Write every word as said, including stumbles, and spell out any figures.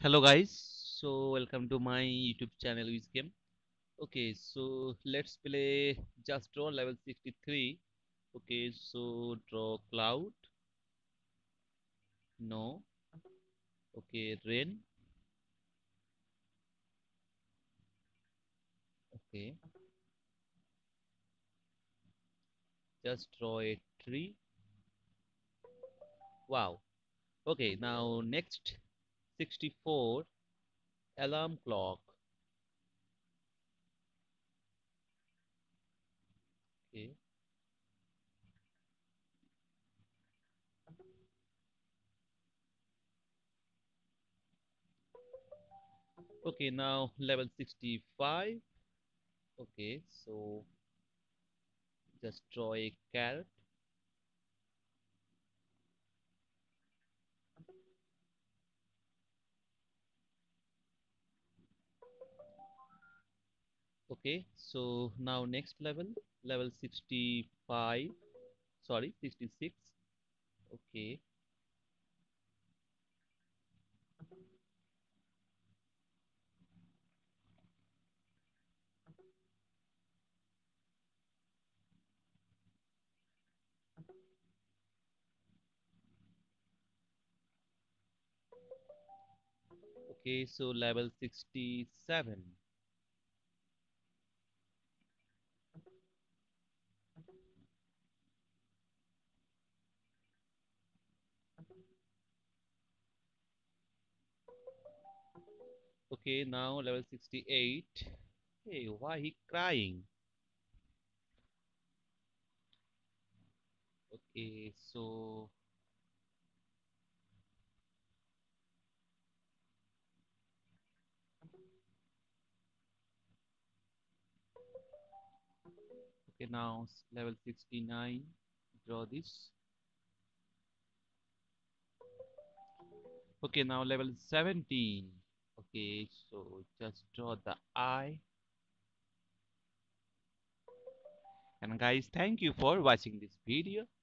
Hello guys, so welcome to my YouTube channel Wizgame. Okay, so let's play just draw level sixty-three. Okay, so draw cloud. No. Okay, rain. Okay, just draw a tree. Wow. Okay, now next sixty-four alarm clock. Okay. Okay, now level sixty-five. Okay, so just draw a carrot. Okay, so now next level, level sixty-five, sorry, sixty-six. Okay, okay, so level sixty-seven. Okay, now level sixty-eight. Hey, why he crying? Okay, so, okay, now s- level sixty-nine. Draw this. Okay, now level seventeen. Okay, so just draw the eye. And guys, thank you for watching this video.